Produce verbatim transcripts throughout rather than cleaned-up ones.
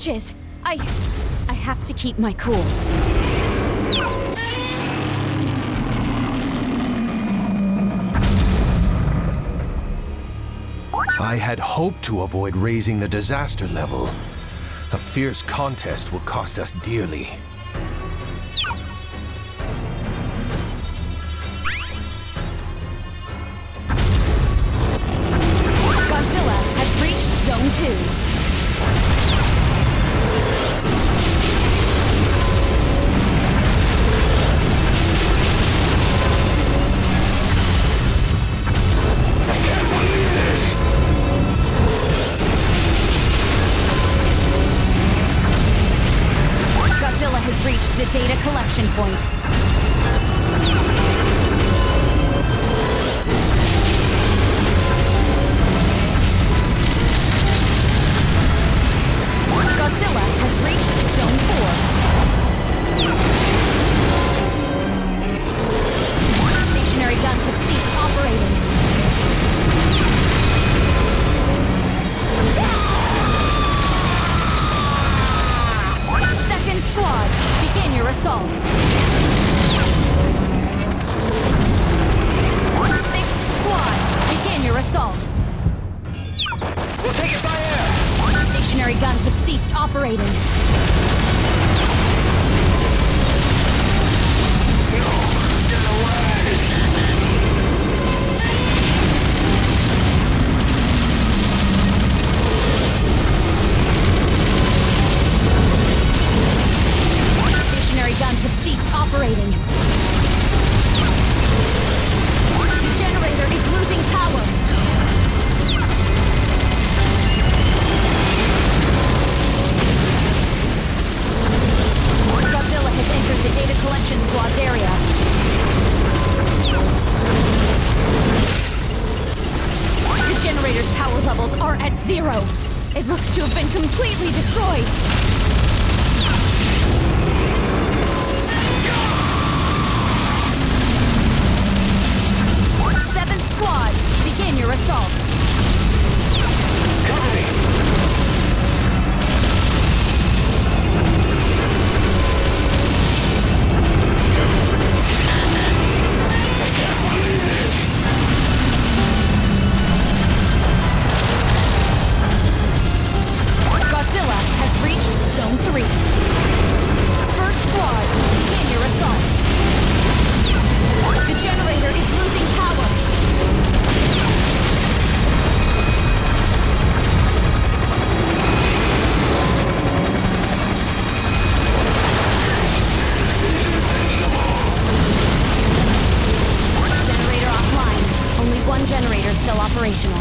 approaches. I... I have to keep my cool. I had hoped to avoid raising the disaster level. A fierce contest will cost us dearly. Godzilla has reached Zone two. Has reached the data collection point. Godzilla has reached Zone four. Stationary guns have ceased operating. Second squad, begin your assault. Sixth squad, begin your assault. We'll take it by air. Stationary guns have ceased operating. No, get away! Stationary guns have ceased operating. The generator is losing power. Godzilla has entered the data collection squad's area. The generator's power levels are at zero. It looks to have been completely destroyed. Seventh squad, begin your assault. Cover me! I can't believe it! Godzilla has reached Zone three. First squad, begin your assault. The generator is losing power. Generator offline. Only one generator still operational.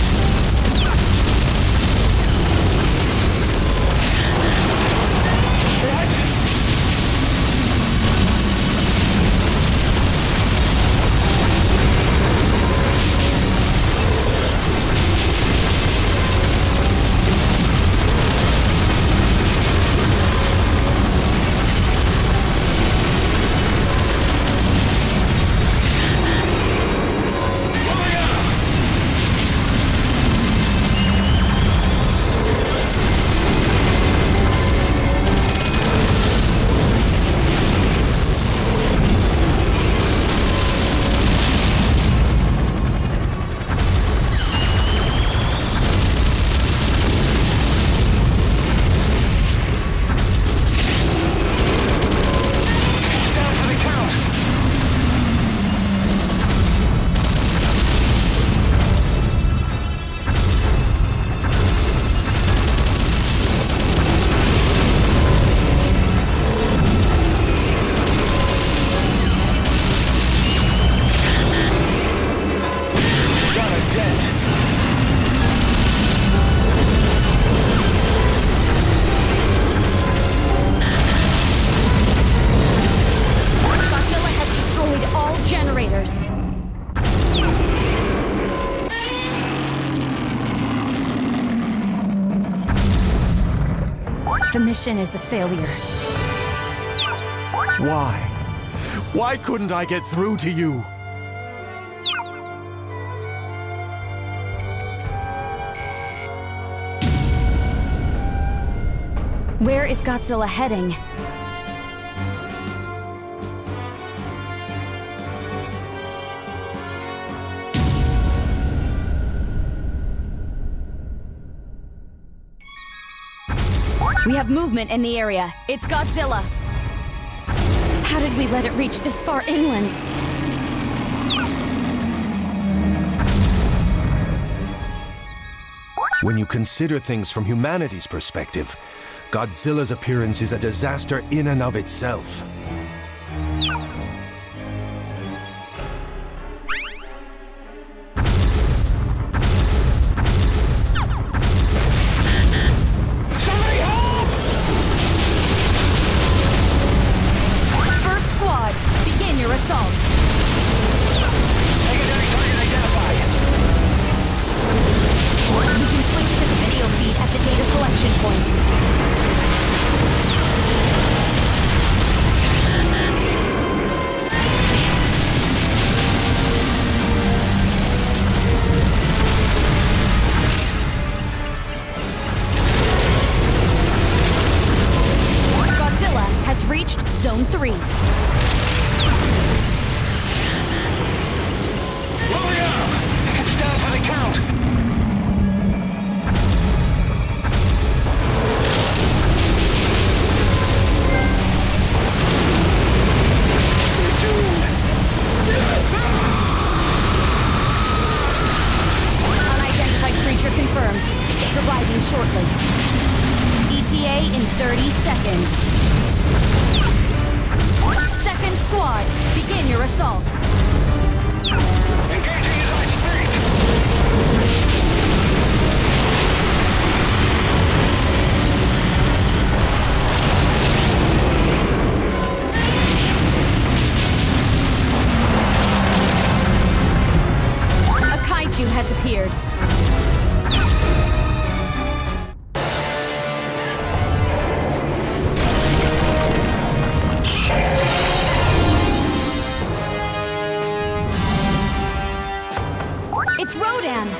The mission is a failure. Why? Why couldn't I get through to you? Where is Godzilla heading? We have movement in the area. It's Godzilla. How did we let it reach this far inland? When you consider things from humanity's perspective, Godzilla's appearance is a disaster in and of itself. Reached Zone three. Moving up! It's down for the count! We're doomed! Unidentified creature confirmed. It's arriving shortly. E T A in thirty seconds. Second squad, begin your assault. Engaging his ice streak! A kaiju has appeared. It's Rodan!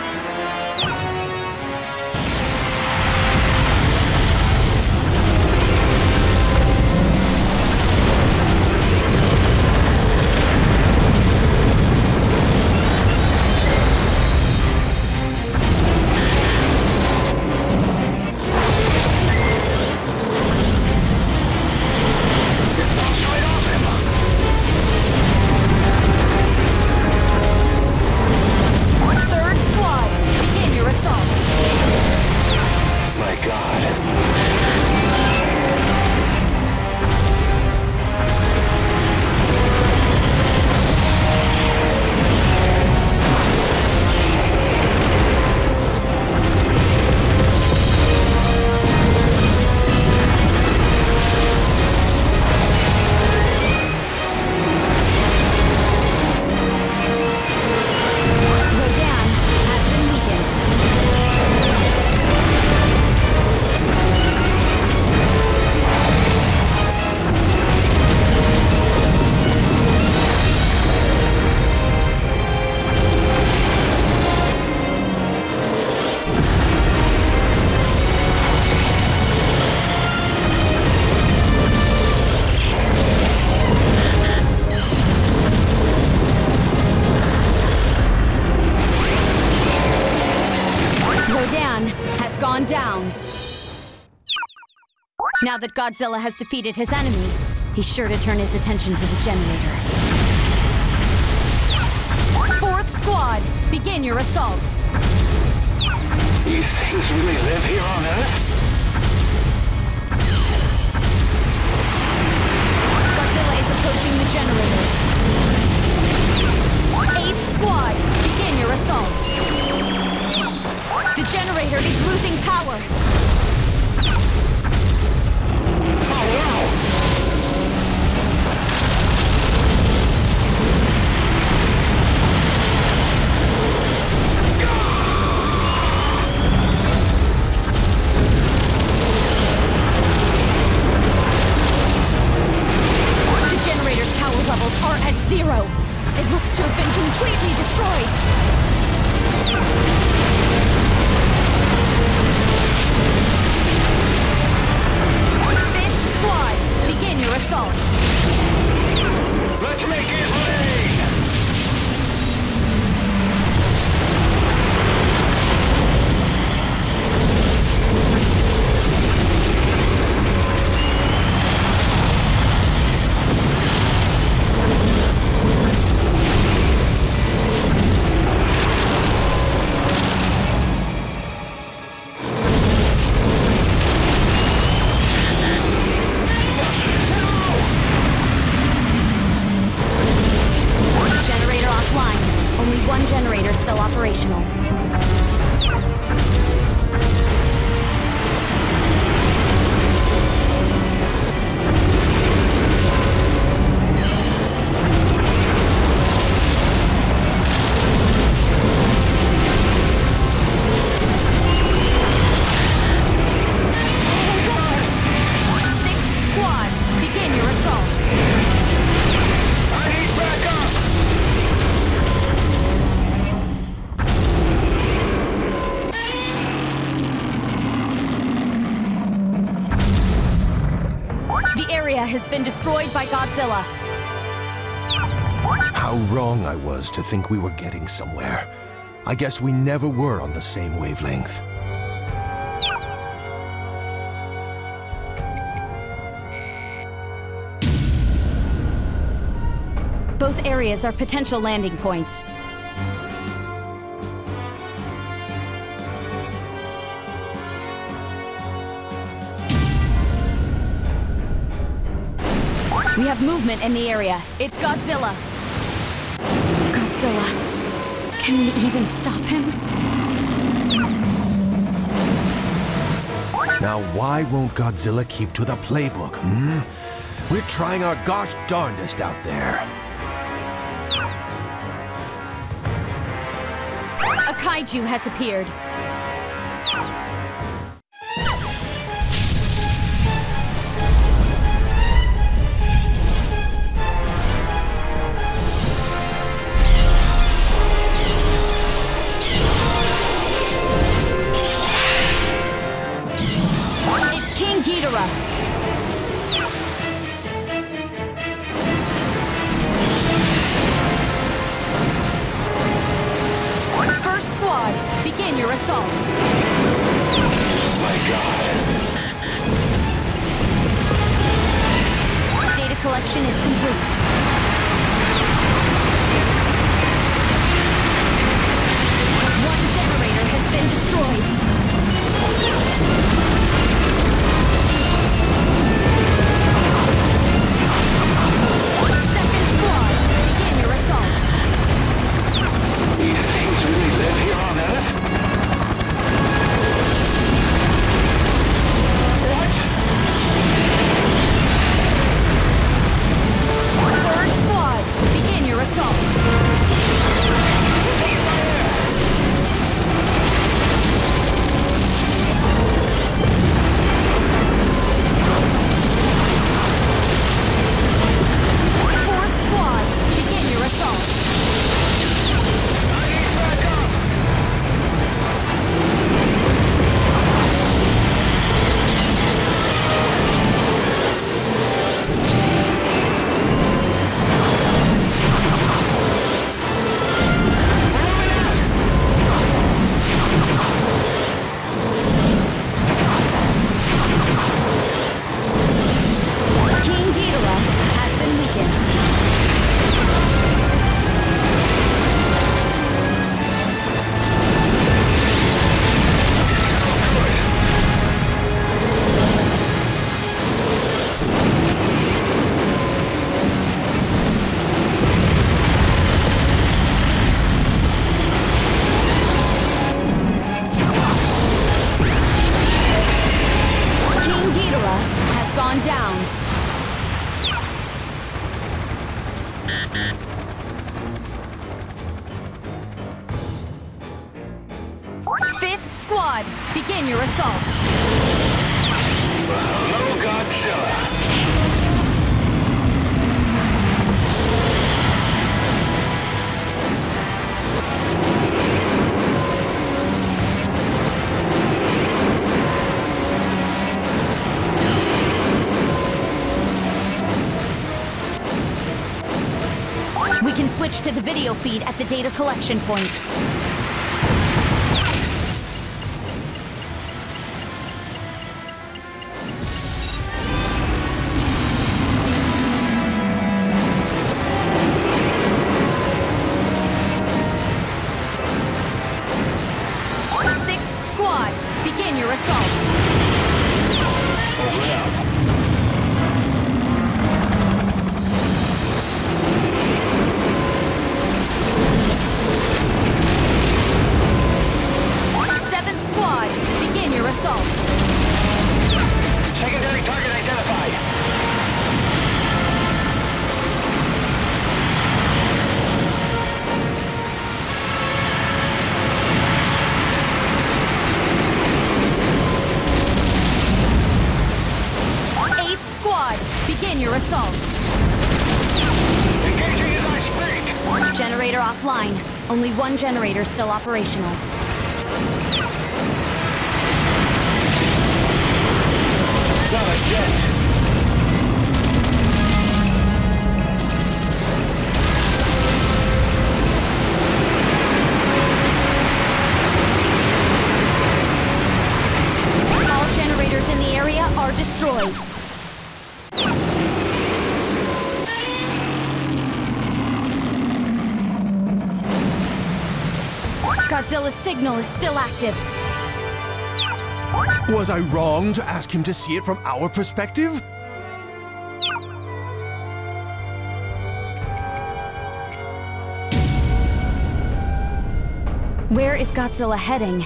Gone down. Now that Godzilla has defeated his enemy, he's sure to turn his attention to the generator. Fourth squad, begin your assault. These things really live here on Earth? Godzilla is approaching the generator. Eighth squad, begin your assault. The generator is losing power. Oh, wow! The generator's power levels are at zero. It looks to have been completely destroyed. area has been destroyed by Godzilla. How wrong I was to think we were getting somewhere. I guess we never were on the same wavelength. Both areas are potential landing points. We have movement in the area. It's Godzilla. Godzilla. Can we even stop him? Now, why won't Godzilla keep to the playbook, hmm? We're trying our gosh darndest out there. A kaiju has appeared. It's King Ghidorah. First squad, begin your assault. My God. Data collection is complete. One generator has been destroyed. Second squad, begin your assault. These things really live here on Earth? What? Third squad, begin your assault. We'll take it by air. Fourth squad, begin your assault. I need backup. King Ghidorah has been weakened. King Ghidorah has gone down. Fifth squad, begin your assault. Hello, Godzilla. We can switch to the video feed at the data collection point. Sixth squad, begin your assault. Over and out. Seventh squad, begin your assault. Secondary target identified. Eighth squad, begin your assault. Engaging as I speak. Generator offline. Only one generator still operational. Not a jet. Godzilla's signal is still active. Was I wrong to ask him to see it from our perspective? Where is Godzilla heading?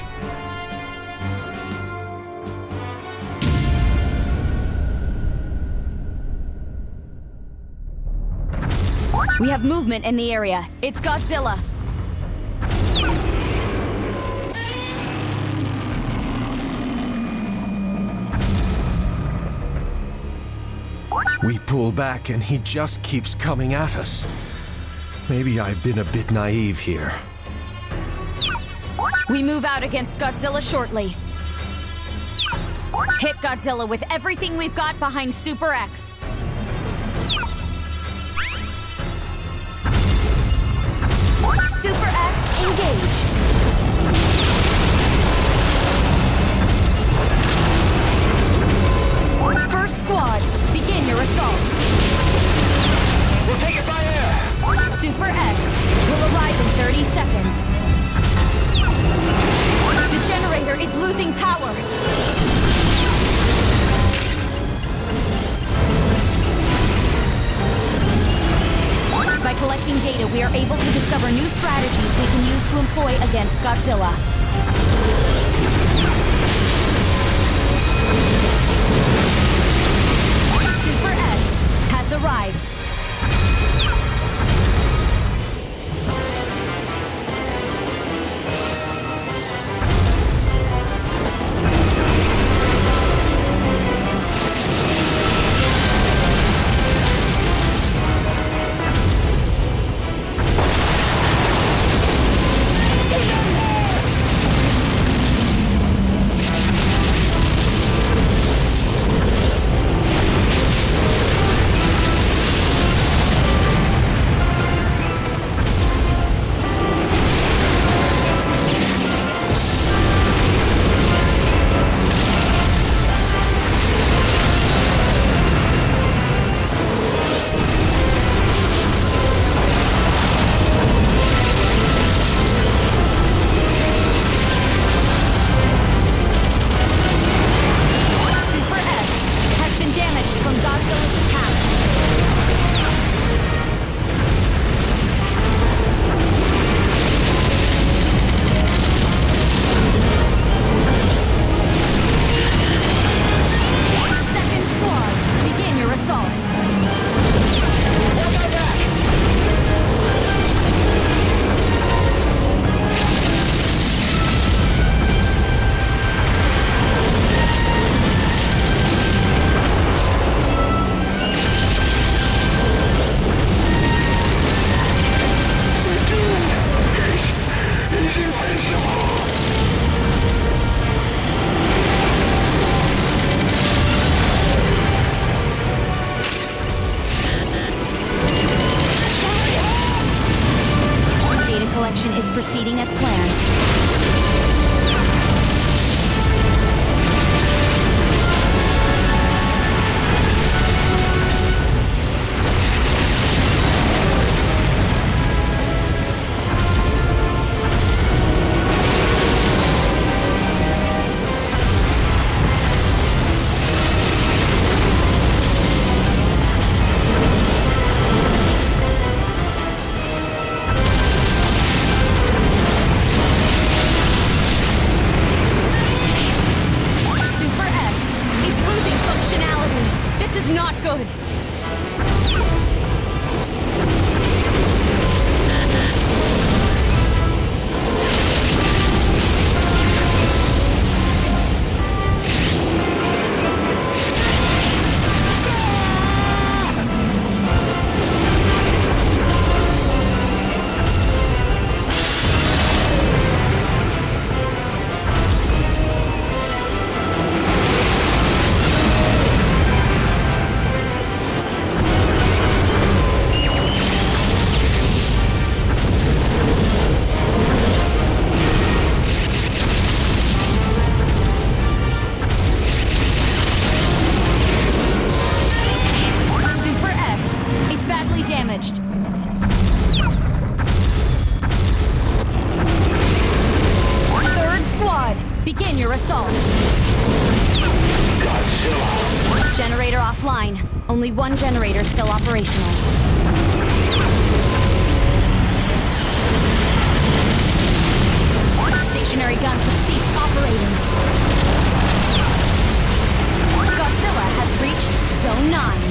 We have movement in the area. It's Godzilla. We pull back and he just keeps coming at us. Maybe I've been a bit naive here. We move out against Godzilla shortly. Hit Godzilla with everything we've got behind Super X. Super X, engage. First squad, begin your assault. We'll take it by air. Super X will arrive in thirty seconds. The generator is losing power. By collecting data, we are able to discover new strategies we can use to employ against Godzilla. Super X has arrived. Is proceeding as planned. Only one generator still operational. Stationary guns have ceased operating. Godzilla has reached Zone nine.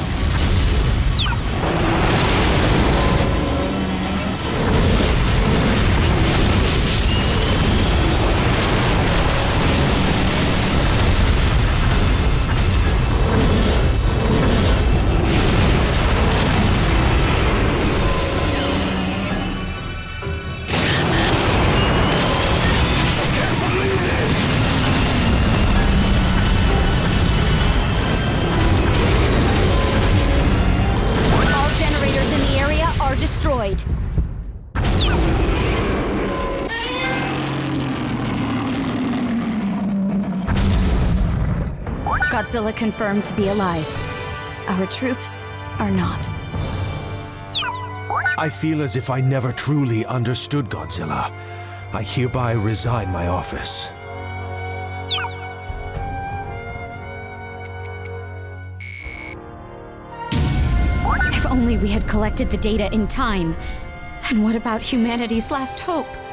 Destroyed. Godzilla confirmed to be alive. Our troops are not. I feel as if I never truly understood Godzilla. I hereby resign my office. If only we had collected the data in time. And what about humanity's last hope?